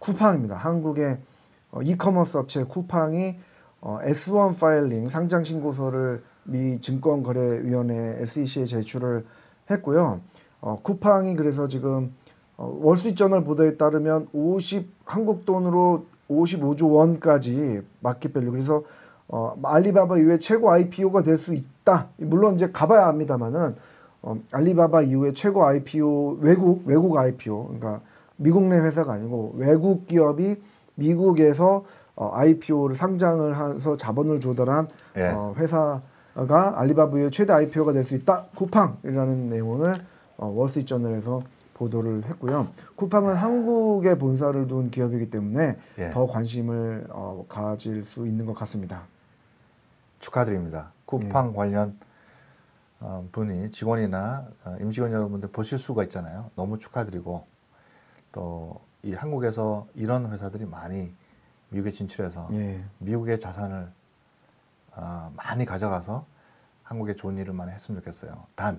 쿠팡입니다. 한국의 이커머스 업체 쿠팡이 S1 파일링 상장 신고서를 미 증권거래위원회 SEC에 제출을 했고요. 쿠팡이 그래서 지금 월스트리트저널 보도에 따르면 한국 돈으로 55조 원까지 마켓밸류, 그래서 알리바바 이후에 최고 IPO가 될 수 있다. 물론 이제 가봐야 합니다만은 알리바바 이후에 최고 IPO 외국 IPO, 그러니까 미국 내 회사가 아니고 외국 기업이 미국에서 IPO를 상장을 해서 자본을 조달한 예. 회사가 알리바바 이후에 최대 IPO가 될 수 있다. 쿠팡이라는 내용을 월스트리트저널에서 보도를 했고요. 쿠팡은 한국에 본사를 둔 기업이기 때문에 예. 더 관심을 가질 수 있는 것 같습니다. 축하드립니다. 쿠팡 관련 분이 직원이나 임직원 여러분들 보실 수가 있잖아요. 너무 축하드리고, 또 이 한국에서 이런 회사들이 많이 미국에 진출해서 예. 미국의 자산을 많이 가져가서 한국에 좋은 일을 많이 했으면 좋겠어요. 단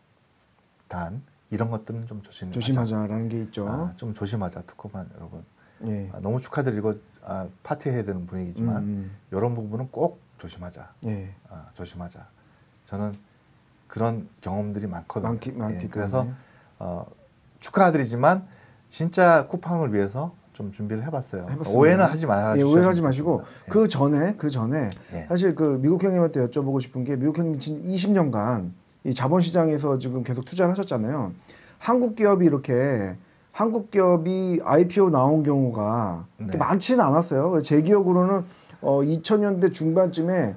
이런 것들은 좀 조심하자라는 게 있죠. 좀 조심하자, 투코만 여러분. 예. 너무 축하드리고 파티해야 되는 분위기지만 이런 부분은 꼭 조심하자. 예. 조심하자. 저는 그런 경험들이 많거든요. 많기 그래서 축하드리지만 진짜 쿠팡을 위해서 좀 준비를 해봤어요. 오해는 하지 마시고. 예, 오해하지 마시고 예. 그 전에 예. 사실 그 미국 형님한테 여쭤보고 싶은 게, 미국 형님 지금 20년간 이 자본시장에서 지금 계속 투자를 하셨잖아요. 한국 기업이 IPO 나온 경우가 네. 많지는 않았어요. 제 기억으로는 2000년대 중반쯤에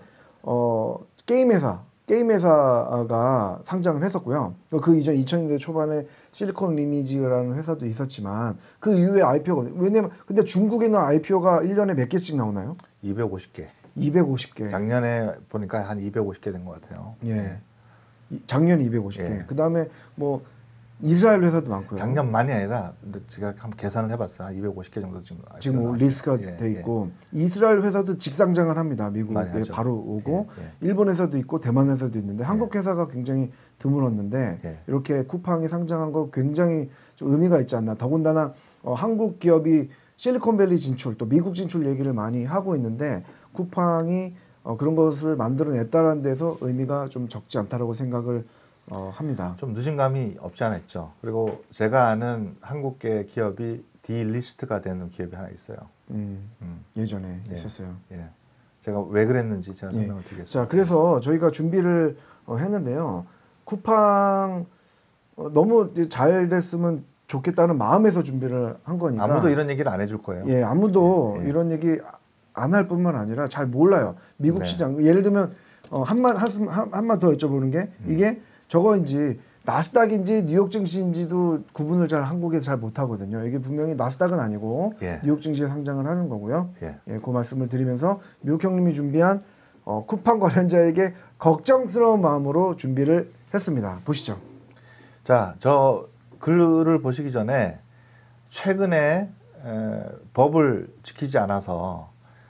게임 회사가 상장을 했었고요. 그 이전 2000년대 초반에 실리콘 리니지라는 회사도 있었지만 그 이후에 IPO가, 왜냐면 근데 중국에는 IPO가 1년에 몇 개씩 나오나요? 250개. 250개. 작년에 보니까 한 250개 된 것 같아요. 예. 작년에 250개. 예. 그다음에 뭐 이스라엘 회사도 많고요. 작년만이 아니라 제가 한번 계산을 해봤어요. 한 250개 정도 지금 리스트가 돼 있고, 이스라엘 회사도 직상장을 합니다. 미국에 바로 오고, 일본 회사도 있고 대만 회사도 있는데 한국 회사가 굉장히 드물었는데 이렇게 쿠팡이 상장한 거 굉장히 좀 의미가 있지 않나. 더군다나 한국 기업이 실리콘밸리 진출, 또 미국 진출 얘기를 많이 하고 있는데 쿠팡이 그런 것을 만들어냈다는 데서 의미가 좀 적지 않다라고 생각을 합니다. 좀 늦은 감이 없지 않아 있죠. 그리고 제가 아는 한국계 기업이 디리스트가 되는 기업이 하나 있어요. 예전에 있었어요. 예. 제가 왜 그랬는지 제가 설명을 드리겠습니다. 자, 그래서 저희가 준비를 했는데요. 쿠팡 너무 잘 됐으면 좋겠다는 마음에서 준비를 한 거니까. 아무도 이런 얘기를 안 해줄 거예요. 예, 아무도 이런 얘기 안 할 뿐만 아니라 잘 몰라요. 미국 시장. 예를 들면 한마 더 여쭤보는 게, 이게 저거인지 나스닥인지 뉴욕 증시인지도 구분을 한국에서 잘 못하거든요. 이게 분명히 나스닥은 아니고 뉴욕 증시에 상장을 하는 거고요. 그 말씀을 드리면서 미국 형님이 준비한 쿠팡 관련자에게 걱정스러운 마음으로 준비를 했습니다. 보시죠. 자, 저 글을 보시기 전에 최근에 법을 지키지 않아서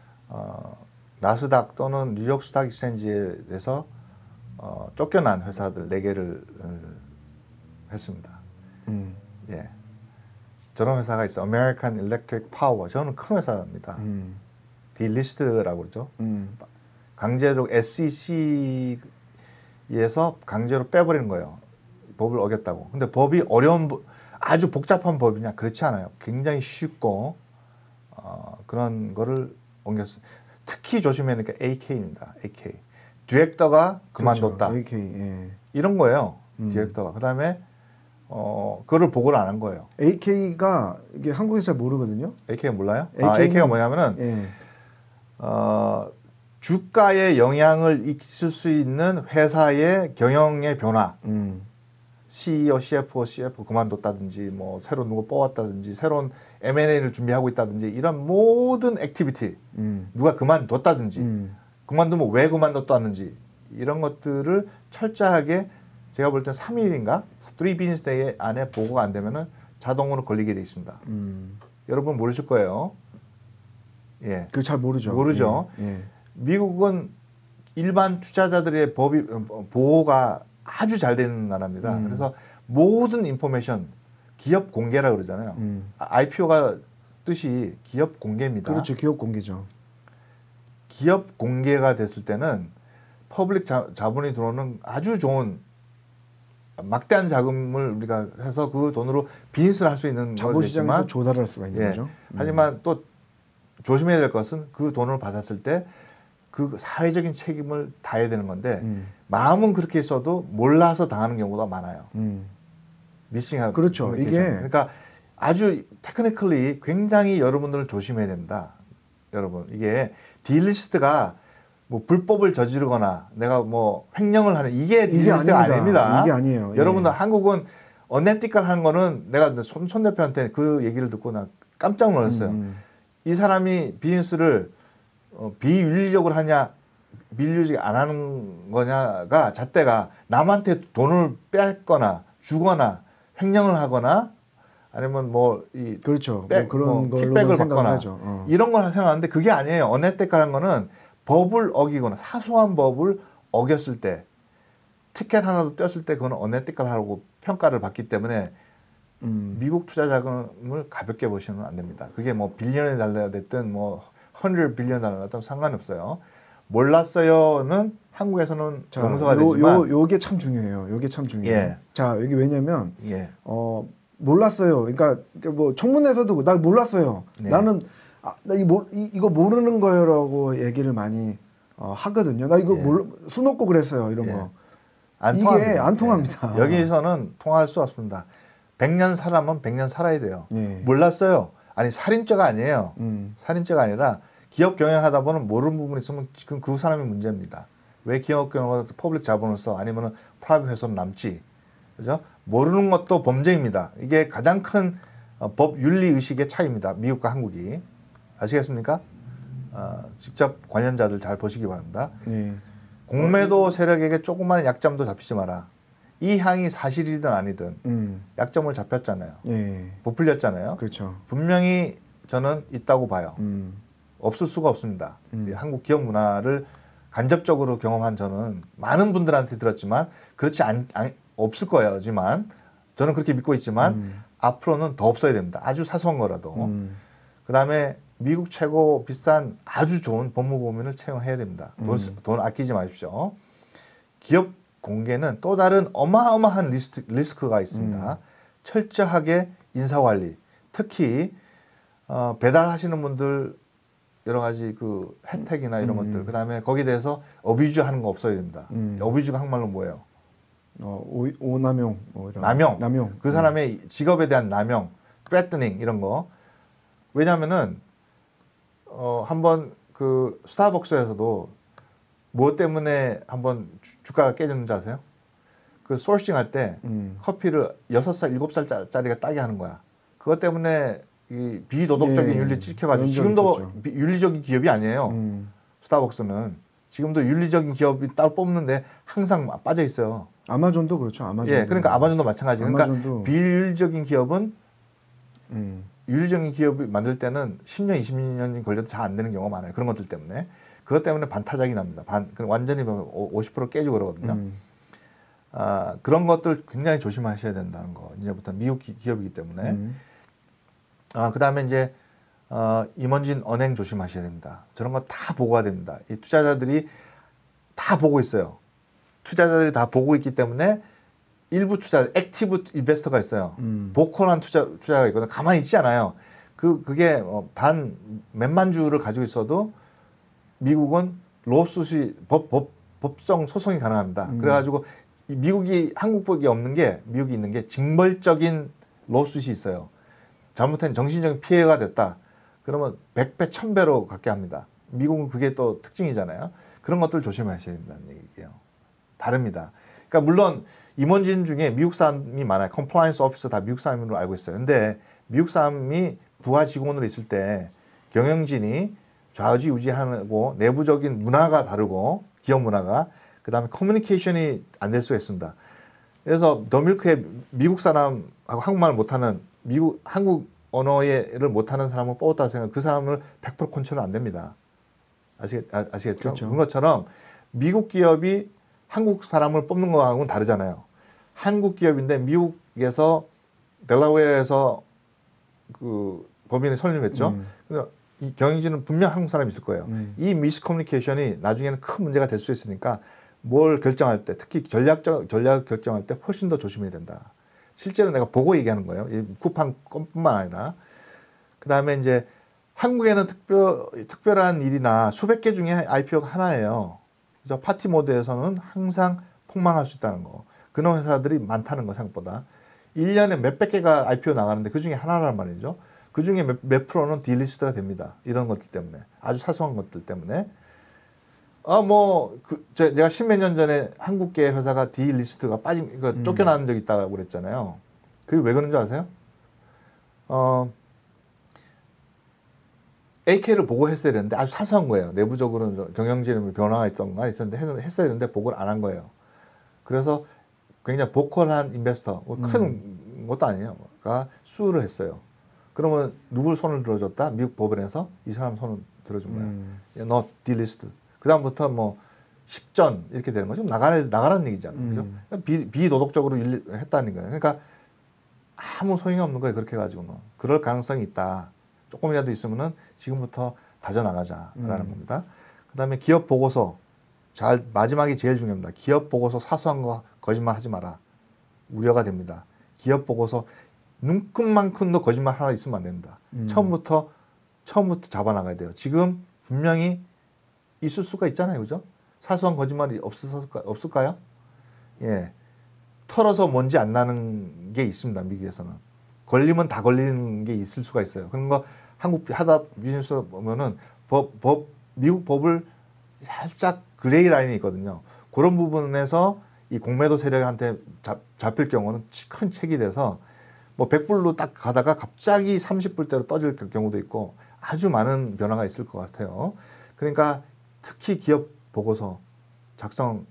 나스닥 또는 뉴욕 스탁 익스체인지에 대해서 쫓겨난 회사들 4개를 했습니다. 예. 저런 회사가 있어요. American Electric Power. 저는 큰 회사입니다. 디리스트라고 그러죠. 강제로 SEC에서 강제로 빼버리는 거예요. 법을 어겼다고. 근데 법이 아주 복잡한 법이냐? 그렇지 않아요. 굉장히 쉽고 그런 거를 옮겼어요. 특히 조심해야 되는 게 AK입니다. AK. 디렉터가 그만뒀다. 그렇죠. AK, 이런 거예요. 디렉터가. 그다음에 그거를 보고를 안 한 거예요. AK가 이게 한국에서 잘 모르거든요. AK가 몰라요? AK가 뭐냐면은 주가에 영향을 있을 수 있는 회사의 경영의 변화. CEO, CFO 그만뒀다든지, 뭐 새로 누구 뽑았다든지, 새로운 M&A를 준비하고 있다든지, 이런 모든 액티비티, 누가 그만뒀다든지, 그만두면 왜 그만뒀다는지, 이런 것들을 철저하게 제가 볼 땐 3일인가 3 비즈니스 데이 안에 보고가 안 되면은 자동으로 걸리게 돼 있습니다. 여러분 모르실 거예요. 예. 그 잘 모르죠. 모르죠. 미국은 일반 투자자들의 보호가 아주 잘 되는 나라입니다. 그래서 모든 인포메이션, 기업 공개라 그러잖아요. IPO가 뜻이 기업 공개입니다. 그렇죠. 기업 공개죠. 기업 공개가 됐을 때는 퍼블릭 자본이 들어오는 아주 좋은 막대한 자금을 우리가 해서 그 돈으로 비즈니스를 할 수 있는 자본시장에서 조달할 수가 있는 거죠. 하지만 또 조심해야 될 것은 그 돈을 받았을 때 그 사회적인 책임을 다해야 되는 건데 마음은 그렇게 있어도 몰라서 당하는 경우가 많아요. 미싱하고 그렇죠. 이게 그러니까 아주 테크니컬리 굉장히 여러분들 조심해야 됩니다. 여러분 이게 딜리스트가 뭐 불법을 저지르거나 내가 뭐 횡령을 하는 이게 딜리스트가 아닙니다. 이게 아니에요. 여러분들 한국은 언에티컬한 거는 내가 손 대표한테 그 얘기를 듣고 나 깜짝 놀랐어요. 이 사람이 비즈니스를 비윤리적으로 하냐 비윤리적이 안 하는 거냐가 잣대가 남한테 돈을 뺏거나 주거나 횡령을 하거나 아니면 뭐이 그렇죠. 그런 걸로 킥백을 받거나 하죠. 이런 걸 생각하는데 그게 아니에요. 언에티컬한 거는 법을 어기거나 사소한 법을 어겼을 때 티켓 하나도 떼었을 때 그건 언에티컬하고 평가를 받기 때문에 미국 투자 자금을 가볍게 보시면 안 됩니다. 그게 뭐 빌리언에 달러가 됐든 뭐 100빌리언 달러가 됐든 상관이 없어요. 몰랐어요는 한국에서는 용서가 되지만 요게 참 중요해요. 요게 참 중요해요. 예. 자, 여기 왜냐면 예. 몰랐어요. 그러니까 뭐 청문회에서도 나 몰랐어요. 네. 나는 나 이거 모르는 거요라고 얘기를 많이 하거든요. 나 이거 예. 술 먹고 그랬어요. 이런 예. 거. 안 이게 통합니다. 안 통합니다. 예. 여기서는 통할 수 없습니다. 100년 살아면 100년 살아야 돼요. 예. 몰랐어요. 아니 살인죄가 아니에요. 살인죄가 아니라 기업 경영하다 보면 모르는 부분이 있으면 지금 그 사람이 문제입니다. 왜 기업 경영하다 퍼블릭 자본을 써 아니면 프라이빗 회사로 남지. 그죠? 모르는 것도 범죄입니다. 이게 가장 큰 법 윤리 의식의 차이입니다. 미국과 한국이. 아시겠습니까? 직접 관련자들 잘 보시기 바랍니다. 예. 공매도 세력에게 조그마한 약점도 잡히지 마라. 이 향이 사실이든 아니든 약점을 잡혔잖아요. 예. 부풀렸잖아요. 그렇죠. 분명히 저는 있다고 봐요. 없을 수가 없습니다. 한국 기업 문화를 간접적으로 경험한 저는 많은 분들한테 들었지만 그렇지 없을 거예요지만 저는 그렇게 믿고 있지만 앞으로는 더 없어야 됩니다. 아주 사소한 거라도. 그다음에 미국 최고 비싼 아주 좋은 법무법인을 채용해야 됩니다. 돈 아끼지 마십시오. 기업 공개는 또 다른 어마어마한 리스크가 있습니다. 철저하게 인사관리, 특히 배달하시는 분들 여러 가지 그 혜택이나 이런 것들, 그 다음에 거기에 대해서 어뷰즈 하는 거 없어야 됩니다. 어뷰즈가 한국말로 뭐예요? 오남용, 뭐 이런. 남용. 그 사람의 직업에 대한 남용, threatening 이런 거. 왜냐하면은 한번 그 스타벅스에서도 뭐 때문에 한번 주가가 깨졌는지 아세요? 그 소싱 할 때 커피를 6살, 7살짜리가 따게 하는 거야. 그것 때문에 이 비도덕적인 윤리 찍혀가지고 지금도 윤리적인 기업이 아니에요. 스타벅스는 지금도 윤리적인 기업이 따로 뽑는데 항상 빠져 있어요. 아마존도 그렇죠. 아마존. 예, 그러니까 아마존도 마찬가지. 그러니까 비윤리적인 기업은 윤리적인 기업을 만들 때는 10년, 20년이 걸려도 잘 안 되는 경우가 많아요. 그런 것들 때문에. 그것 때문에 반타작이 납니다. 완전히 50% 깨지고 그러거든요. 그런 것들 굉장히 조심하셔야 된다는 거. 이제부터 미국 기업이기 때문에. 그 다음에 이제 임원진 언행 조심하셔야 됩니다. 저런 거 다 보고가 됩니다. 이 투자자들이 다 보고 있어요. 투자자들이 다 보고 있기 때문에 일부 투자, 액티브 인베스터가 있어요. 보컬한 투자가 있거든요. 가만히 있지 않아요. 그게 몇만 주를 가지고 있어도 미국은 로스시 법정 소송이 가능합니다. 그래가지고 미국이 한국법이 없는 게 미국이 있는 게 징벌적인 로스시 있어요. 잘못된 정신적인 피해가 됐다. 그러면 100배, 1000배로 갖게 합니다. 미국은 그게 또 특징이잖아요. 그런 것들 조심하셔야 된다는 얘기예요. 다릅니다. 그러니까 물론 임원진 중에 미국 사람이 많아요. 컴플라이언스 오피서 다 미국 사람으로 알고 있어요. 근데 미국 사람이 부하 직원으로 있을 때 경영진이 좌지우지하고 내부적인 문화가 다르고 기업 문화가 그다음에 커뮤니케이션이 안 될 수가 있습니다. 그래서 더밀크에 미국 사람하고 한국말 못하는 한국 언어를 못하는 사람을 뽑았다고 생각하면 그 사람을 100% 컨트롤 안 됩니다. 아시겠죠? 그렇죠. 그런 것처럼 미국 기업이 한국 사람을 뽑는 거하고는 다르잖아요. 한국 기업인데 미국에서 델라웨어에서 그 법인에 설립했죠. 근데 이 경영진은 분명 한국 사람이 있을 거예요. 이 미스커뮤니케이션이 나중에는 큰 문제가 될 수 있으니까 뭘 결정할 때, 특히 전략 결정할 때 훨씬 더 조심해야 된다. 실제로 내가 보고 얘기하는 거예요. 이 쿠팡뿐만 아니라. 그 다음에 이제 한국에는 특별한 일이나 수백 개 중에 IPO가 하나예요. 그래서 파티 모드에서는 항상 폭망할 수 있다는 거. 그런 회사들이 많다는 거 생각보다. 1년에 몇백 개가 IPO 나가는데 그 중에 하나란 말이죠. 그 중에 몇 프로는 딜리스트가 됩니다. 이런 것들 때문에. 아주 사소한 것들 때문에. 내가 십몇 년 전에 한국계 회사가 딜리스트가 쫓겨나는 적이 있다고 그랬잖아요. 그게 왜 그런 줄 아세요? AK를 보고 했어야 되는데 아주 사소한 거예요. 내부적으로는 경영진의 변화가 있었는데 했어야 되는데 보고를 안 한 거예요. 그래서 굉장히 보컬한 인베스터, 큰 것도 아니에요. 가 수를 했어요. 그러면 누굴 손을 들어줬다? 미국 법원에서 이 사람 손을 들어준 거야. 너 딜리스트. 그 다음부터 뭐 10전 이렇게 되는 거죠. 나가라는 얘기잖아요. 그죠? 비도덕적으로 했다는 거예요. 그러니까 아무 소용이 없는 거예요. 그렇게 해가지고는. 그럴 가능성이 있다. 조금이라도 있으면은 지금부터 다져나가자라는 겁니다. 그 다음에 기업 보고서. 마지막이 제일 중요합니다. 기업 보고서 사소한 거 거짓말 하지 마라. 우려가 됩니다. 기업 보고서 눈끝만큼도 거짓말 하나 있으면 안 됩니다. 처음부터 잡아나가야 돼요. 지금 분명히 있을 수가 있잖아요. 그죠? 사소한 거짓말이 없을까요? 예. 털어서 먼지 안 나는 게 있습니다. 미국에서는. 걸리면 다 걸리는 게 있을 수가 있어요. 그런 거 한국 하다 비즈니스 보면은 미국 법을 살짝 그레이 라인이 있거든요. 그런 부분에서 이 공매도 세력한테 잡힐 경우는 큰 책이 돼서 뭐 100불로 딱 가다가 갑자기 30불대로 떠질 경우도 있고 아주 많은 변화가 있을 것 같아요. 그러니까 특히 기업 보고서 작성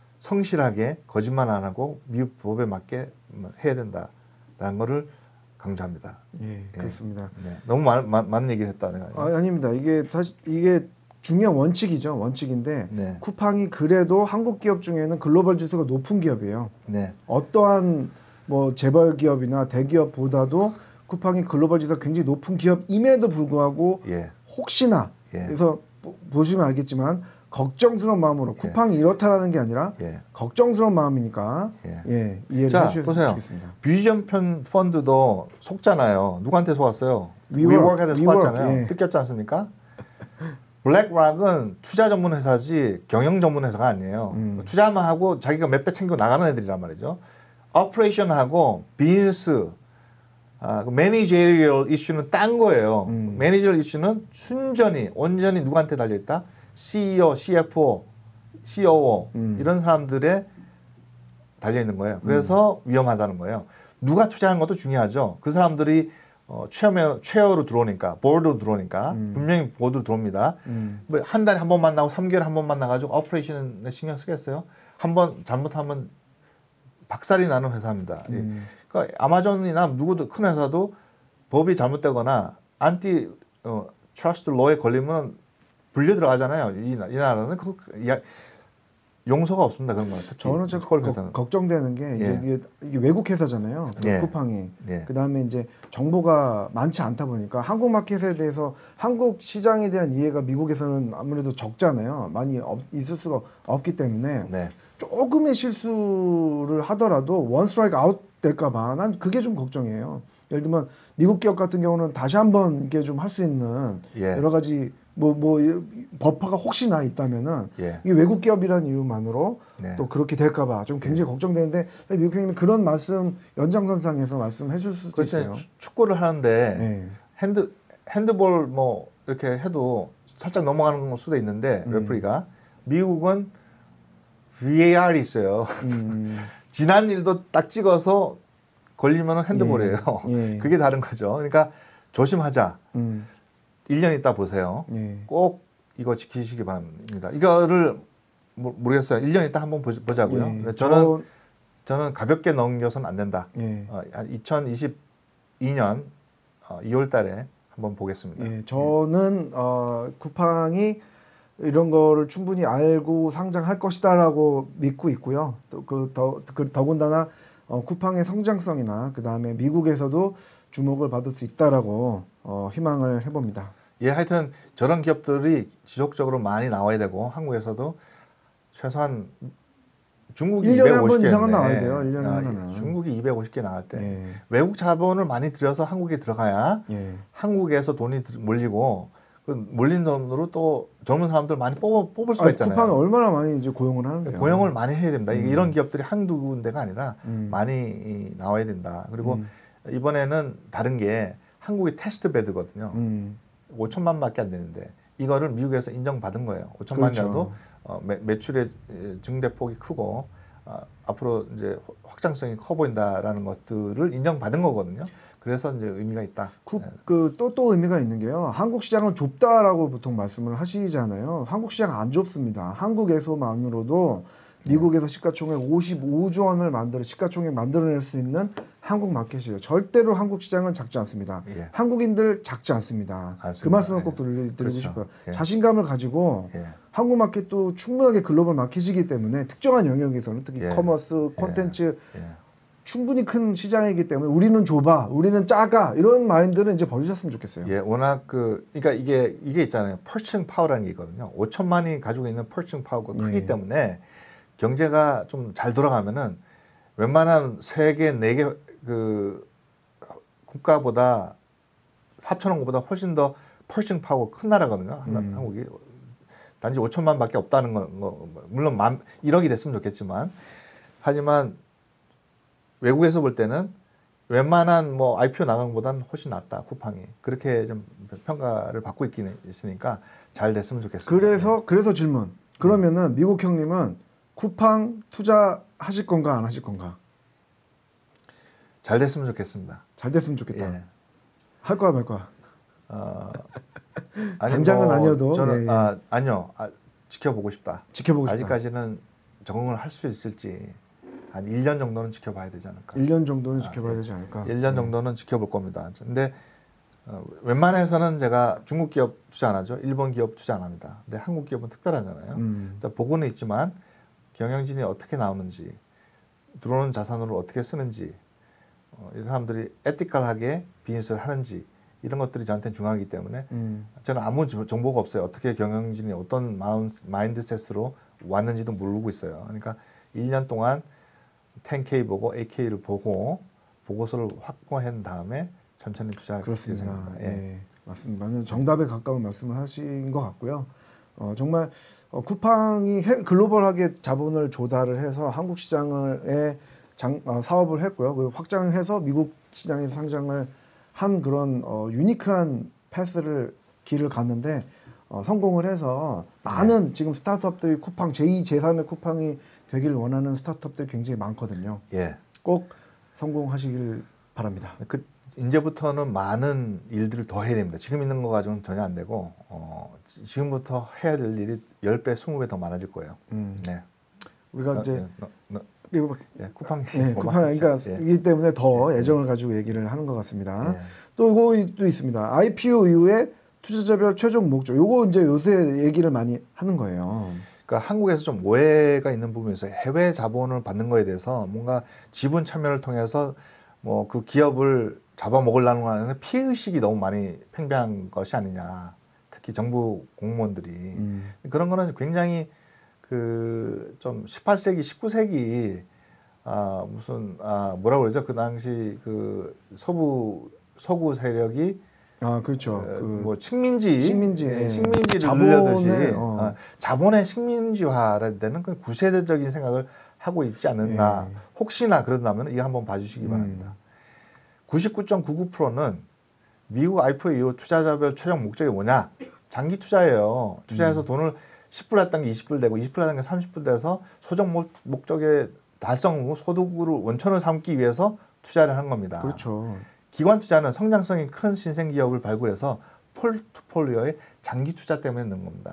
성실하게 거짓말 안 하고 미국 법에 맞게 해야 된다라는 거를 강조합니다. 예, 그렇습니다. 네. 너무 많은 얘기를 했다 내가. 아닙니다. 이게 사실 이게 중요한 원칙이죠. 원칙인데 네. 쿠팡이 그래도 한국 기업 중에는 글로벌 지수가 높은 기업이에요. 네. 어떠한 뭐 재벌 기업이나 대기업보다도 쿠팡이 글로벌 지수가 굉장히 높은 기업임에도 불구하고 예. 혹시나 그래서 보시면 알겠지만 걱정스러운 마음으로 쿠팡이 이렇다라는 게 아니라 걱정스러운 마음이니까 이해를 해주시면 좋겠습니다. 비전 펀드도 속잖아요. 누구한테 속았어요? 위워크한테 속았잖아요. 뜯겼지 않습니까? 블랙락은 투자 전문 회사지 경영 전문 회사가 아니에요. 투자만 하고 자기가 몇 배 챙겨 나가는 애들이란 말이죠. 오퍼레이션하고 비즈니스, 매니저리얼 이슈는 딴 거예요. 매니저리얼 이슈는 온전히 누구한테 달려있다? CEO, CFO, COO 이런 사람들에 달려있는 거예요. 그래서 위험하다는 거예요. 누가 투자하는 것도 중요하죠. 그 사람들이 최어로 들어오니까, 보드로 들어오니까, 분명히 보드로 들어옵니다. 뭐 한 달에 한 번만 나고 3개월에 한 번만 나가지고 오퍼레이션에 신경 쓰겠어요? 한 번 잘못하면 박살이 나는 회사입니다. 그러니까 아마존이나 누구도 큰 회사도 법이 잘못되거나 트러스트 로에 걸리면 불려 들어가잖아요. 이 나라는 용서가 없습니다. 그런 거는. 저는 좀 걱정되는 게 이제 이게 외국 회사잖아요. 쿠팡이. 그 다음에 이제 정보가 많지 않다 보니까 한국 마켓에 대해서 한국 시장에 대한 이해가 미국에서는 아무래도 적잖아요. 많이 있을 수가 없기 때문에 조금의 실수를 하더라도 원 스트라이크 아웃 될까봐 난 그게 좀 걱정이에요. 예를 들면 미국 기업 같은 경우는 다시 한번 이게 좀 할 수 있는 여러 가지 버퍼가 혹시나 있다면은 이 외국 기업이라는 이유만으로 또 그렇게 될까봐 좀 굉장히 걱정되는데 미국 형님은 그런 말씀 연장선상에서 말씀해 줄 수도 있어요. 축구를 하는데 핸드볼 뭐 이렇게 해도 살짝 넘어가는 수도 있는데 레프리가 미국은 VAR이 있어요. 지난 일도 딱 찍어서 걸리면 핸드볼이에요. 그게 다른 거죠. 그러니까 조심하자. 1년 있다 보세요. 꼭 이거 지키시기 바랍니다. 이거를 모르겠어요. 1년 있다 한번 보자고요. 저는 가볍게 넘겨서는 안 된다. 2022년 2월 달에 한번 보겠습니다. 저는 쿠팡이 이런 거를 충분히 알고 상장할 것이다라고 믿고 있고요. 또 더군다나 쿠팡의 성장성이나 그 다음에 미국에서도 주목을 받을 수 있다라고 희망을 해봅니다. 예, 하여튼 저런 기업들이 지속적으로 많이 나와야 되고 한국에서도 최소한 중국이 1년에 한 번 250개 이상은 나와야 돼요. 1년에 하나는. 중국이 250개 나갈 때 예. 외국 자본을 많이 들여서 한국에 들어가야 예. 한국에서 돈이 몰리고 그 몰린 돈으로 또 젊은 사람들 많이 뽑을 수가 있잖아요. 쿠팡이 얼마나 많이 이제 고용을 하는데요. 고용을 많이 해야 됩니다. 이런 기업들이 한두 군데가 아니라 많이 나와야 된다. 그리고 이번에는 다른 게 한국이 테스트 베드거든요. 5천만밖에 안 되는데 이거를 미국에서 인정받은 거예요. 5천만 가도 그렇죠. 매출의 증대폭이 크고 앞으로 이제 확장성이 커 보인다라는 것들을 인정받은 거거든요. 그래서 이제 의미가 있다. 또 의미가 있는 게요. 한국 시장은 좁다라고 보통 말씀을 하시잖아요. 한국 시장 안 좁습니다. 한국에서만으로도 미국에서 시가총액 55조 원을 시가총액 만들어낼 수 있는 한국 마켓이에요. 절대로 한국 시장은 작지 않습니다. 예. 한국인들 작지 않습니다. 그 말씀을 꼭 드리고 그렇죠. 싶어요. 예. 자신감을 가지고 예. 한국 마켓도 충분하게 글로벌 마켓이기 때문에 특정한 영역에서는 특히 예. 커머스, 콘텐츠 예. 충분히 큰 시장이기 때문에 우리는 좁아, 우리는 작아 이런 마인드는 이제 버리셨으면 좋겠어요. 예, 워낙 그러니까 이게 있잖아요. 펄칭 파워라는 게 있거든요. 5천만이 가지고 있는 펄칭 파워가 크기 때문에 경제가 좀 잘 돌아가면은 웬만한 세계 4개 그 국가보다 합쳐놓은 것보다 훨씬 더 펄칭 파워가 큰 나라거든요. 한국이 단지 5천만밖에 없다는 거 물론 1억이 됐으면 좋겠지만 하지만 외국에서 볼 때는 웬만한 뭐 IPO 나간 것보다는 훨씬 낫다 쿠팡이 그렇게 좀 평가를 받고 있으니까 잘 됐으면 좋겠습니다. 그래서 질문. 그러면은 미국 형님은 쿠팡 투자하실 건가 안 하실 건가? 잘 됐으면 좋겠습니다. 잘 됐으면 좋겠다. 예. 할 거야 말 거야? 아니, 당장은 아니어도 저는 예. 아니요 지켜보고 싶다. 지켜보고 싶다. 아직까지는 적응을 할 수 있을지 한 1년 정도는 지켜봐야 되지 않을까. 1년 정도는 지켜봐야 되지 않을까. 1년 정도는 지켜볼 겁니다. 근데 웬만해서는 제가 중국 기업 투자 안 하죠. 일본 기업 투자 안 합니다. 근데 한국 기업은 특별하잖아요. 보고는 있지만 경영진이 어떻게 나오는지 들어오는 자산으로 어떻게 쓰는지 이 사람들이 에티컬하게 비즈니스를 하는지 이런 것들이 저한테는 중요하기 때문에 저는 아무 정보가 없어요. 어떻게 경영진이 어떤 마인드셋으로 왔는지도 모르고 있어요. 그러니까 1년 동안 10K 보고 8K를 보고 보고서를 확보한 다음에 천천히 투자할 그렇습니다. 예. 예, 맞습니다. 정답에 가까운 말씀을 하신 것 같고요. 정말 쿠팡이 글로벌하게 자본을 조달을 해서 한국 시장에 사업을 했고요. 그리고 확장해서 미국 시장에서 상장을 한 그런 유니크한 길을 갔는데 성공을 해서 많은 지금 스타트업들이 쿠팡 제2, 제3의 쿠팡이 되길 원하는 스타트업들이 굉장히 많거든요. 예. 꼭 성공하시길 바랍니다. 이제부터는 많은 일들을 더 해야 됩니다. 지금 있는 거 가지고는 전혀 안 되고 지금부터 해야 될 일이 10배, 20배 더 많아질 거예요. 네. 우리가 이제 쿠팡, 그러니까 이기 때문에 더 애정을 가지고 얘기를 하는 것 같습니다. 또 이거 있습니다. IPO 이후에 투자자별 최종 목적. 요거 이제 요새 얘기를 많이 하는 거예요. 그러니까 한국에서 좀 오해가 있는 부분이 있어요. 해외 자본을 받는 거에 대해서 뭔가 지분 참여를 통해서 뭐 그 기업을 잡아먹으려는 거는 피해의식이 너무 많이 팽배한 것이 아니냐. 특히 정부 공무원들이. 그런 거는 굉장히 좀 18세기, 19세기 뭐라고 그러죠? 그 당시 그 서구 세력이 그렇죠. 뭐 식민지를 늘려듯이 자본의 식민지화라는 데는 그 구세대적인 생각을 하고 있지 않는가. 혹시나 그런다면 이거 한번 봐주시기 바랍니다. 99.99%는 미국 IPO 이후 투자자별 최종 목적이 뭐냐? 장기 투자예요. 투자해서 돈을 10불 했던 게 20불 되고 20불 했던 게 30불 돼서 소정 목적의 달성 후 소득으로 원천을 삼기 위해서 투자를 한 겁니다. 그렇죠. 기관 투자는 성장성이 큰 신생 기업을 발굴해서 포트폴리오에 장기 투자 때문에 넣는 겁니다.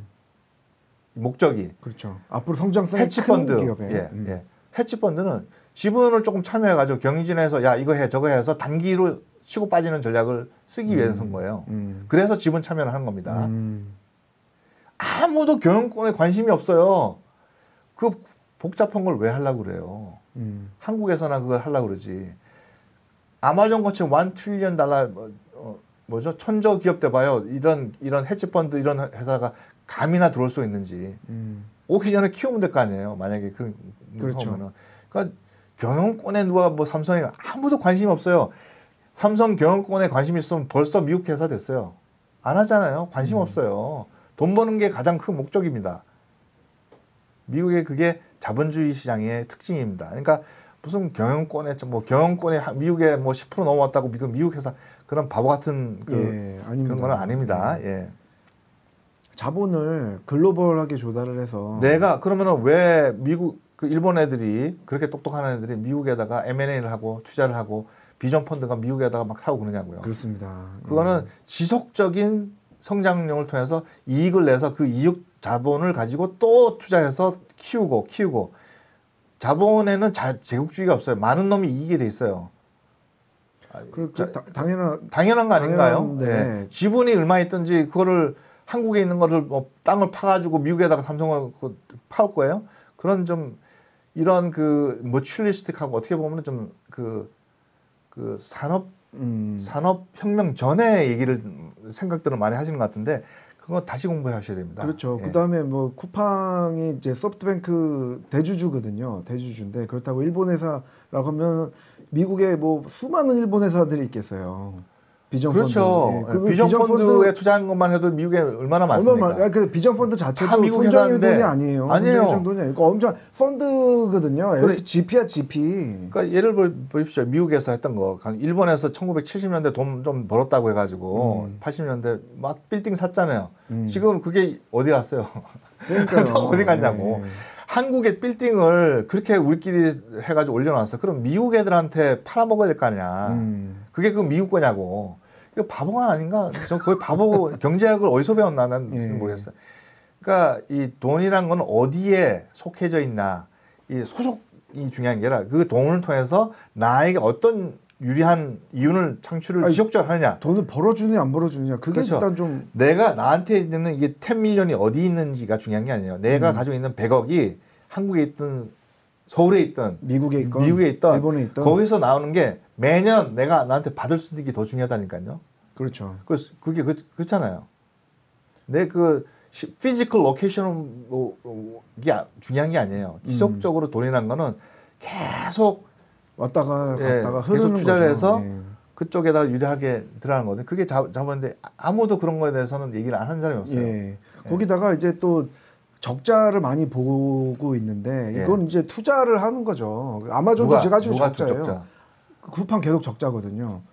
목적이. 그렇죠. 앞으로 성장성이 큰 기업에. 해치펀드는 지분을 조금 참여해가지고 경영진에서 야 이거 해 저거 해서 단기로 치고 빠지는 전략을 쓰기 위해서인 거예요. 그래서 지분 참여를 하는 겁니다. 아무도 경영권에 관심이 없어요. 그 복잡한 걸 왜 하려고 그래요. 한국에서나 그걸 하려고 그러지. 아마존 같이 $1 트릴리언 뭐죠? 천조 기업들 봐요. 이런 헤지펀드 이런 회사가 감이나 들어올 수 있는지 오기 전에 키우면 될 거 아니에요. 만약에 그렇죠. 그러니까 경영권에 누가 뭐 삼성에 아무도 관심이 없어요. 삼성 경영권에 관심 있으면 벌써 미국 회사 됐어요. 안 하잖아요. 관심 없어요. 돈 버는 게 가장 큰 목적입니다. 미국의 그게 자본주의 시장의 특징입니다. 그러니까 무슨 경영권에 미국에 뭐 10% 넘어왔다고 미국 회사 그런 바보 같은 그런 건 아닙니다. 예. 자본을 글로벌하게 조달을 해서 내가 그러면은 왜 미국 그 일본 애들이 그렇게 똑똑한 애들이 미국에다가 M&A를 하고 투자를 하고 비전 펀드가 미국에다가 막 사고 그러냐고요. 그렇습니다. 그거는 지속적인 성장률을 통해서 이익을 내서 그 이익 자본을 가지고 또 투자해서 키우고 자본에는 제국주의가 없어요. 많은 놈이 이기게 돼 있어요. 당연한 거 아닌가요? 네. 지분이 얼마 있든지 그거를 한국에 있는 거를 뭐 땅을 파가지고 미국에다가 삼성을 파올 거예요. 그런 좀 이런 그 머추리스틱하고 어떻게 보면 좀 그 산업혁명 전에 생각들을 많이 하시는 것 같은데 그거 다시 공부하셔야 됩니다. 그렇죠. 예. 그다음에 뭐 쿠팡이 이제 소프트뱅크 대주주거든요. 대주주인데 그렇다고 일본 회사라고 하면 미국에 뭐 수많은 일본 회사들이 있겠어요. 비전 그렇죠. 펀드. 예. 비전 펀드에 투자한 것만 해도 미국에 얼마나 많습니까? 그 비전 펀드 자체도 다 미국 손정일 회사인데 돈이 아니에요. 아니에요. 돈이 아니고 엄청 펀드거든요. GP야 GP. 그러니까 예를 보십시오. 미국에서 했던 거, 일본에서 1970년대 돈 좀 벌었다고 해가지고 80년대 막 빌딩 샀잖아요. 지금 그게 어디 갔어요? 그러니까요. 어디 갔냐고. 한국의 빌딩을 그렇게 우리끼리 해가지고 올려놨어. 그럼 미국 애들한테 팔아먹어야 될 거 아니야. 그게 그 미국 거냐고. 이거 바보가 아닌가? 저 거의 바보 경제학을 어디서 배웠나? 난 모르겠어요. 그러니까 이 돈이란 건 어디에 속해져 있나. 이 소속이 중요한 게 아니라 그 돈을 통해서 나에게 어떤 유리한 이윤을 창출을 지속적으로 하느냐. 돈을 벌어주느냐 안 벌어주느냐. 그게 그렇죠. 일단 좀. 내가 나한테 있는 이게 10밀리언이 어디 있는지가 중요한 게 아니에요. 내가 가지고 있는 100억이 한국에 있든 서울에 있든 미국에 있든 일본에 있든 거기서 나오는 게 매년 내가 나한테 받을 수 있는 게 더 중요하다니까요. 그렇죠. 그게 그렇잖아요. 내 그 피지컬 로케이션이 중요한 게 아니에요. 지속적으로 돈이라는 거는 계속 왔다가 갔다가 흐르는 계속 투자를 거죠. 해서 그쪽에다 유리하게 들어가는 거거든요. 그게 자본인데 아무도 그런 거에 대해서는 얘기를 안 하는 사람이 없어요. 예. 거기다가 이제 또 적자를 많이 보고 있는데 이건 이제 투자를 하는 거죠. 아마존도 제가 지금 적자예요. 쿠팡 계속 적자거든요.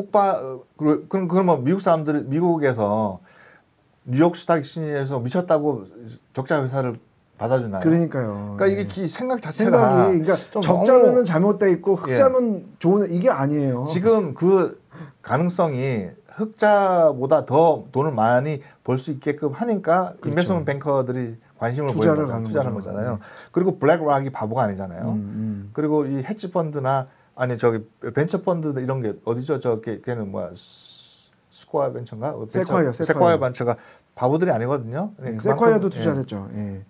그러면 미국 사람들이 미국에서 뉴욕 스탁시에서 미쳤다고 적자 회사를 받아주나요? 그러니까요. 그러니까 이게 생각 자체가 그러니까 적자면은 잘못돼 있고 흑자면 좋은 이게 아니에요. 지금 그 가능성이 흑자보다 더 돈을 많이 벌 수 있게끔 하니까 그렇죠. 인베스트먼트 뱅커들이 관심을 투자하는 거잖아요. 그리고 블랙락이 바보가 아니잖아요. 그리고 이 헤지 펀드나 아니 저기 벤처 펀드 이런 게 어디죠? 걔는 뭐야? 스퀘어 벤처인가? 세콰이어 벤처가 바보들이 아니거든요. 네, 세콰이어도 투자를 했죠.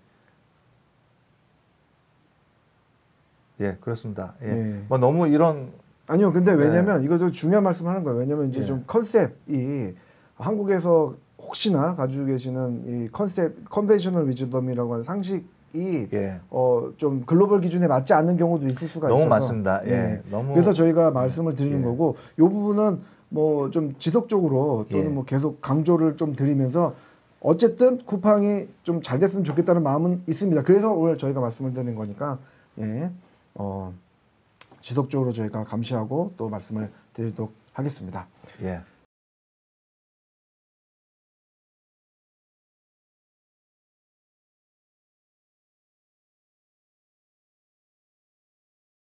예, 그렇습니다. 뭐 너무 이런 아니요. 근데 왜냐면 이거 좀 중요한 말씀하는 거예요. 왜냐면 이제 좀 컨셉이 한국에서 혹시나 가지고 계시는 이 컨벤셔널 위즈덤이라고 하는 상식이 좀 글로벌 기준에 맞지 않는 경우도 있을 수가 있어서 너무 맞습니다. 너무 그래서 저희가 말씀을 드리는 거고 이 부분은 뭐 좀 지속적으로 또는 뭐 계속 강조를 좀 드리면서 어쨌든 쿠팡이 좀 잘 됐으면 좋겠다는 마음은 있습니다. 그래서 오늘 저희가 말씀을 드리는 거니까 지속적으로 저희가 감시하고 또 말씀을 드리도록 하겠습니다.